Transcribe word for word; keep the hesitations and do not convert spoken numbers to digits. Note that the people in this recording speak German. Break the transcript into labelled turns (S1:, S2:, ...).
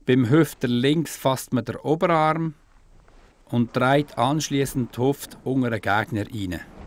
S1: Beim Hüfter links fasst man den Oberarm und dreht anschließend die Hüfte unter den Gegner rein.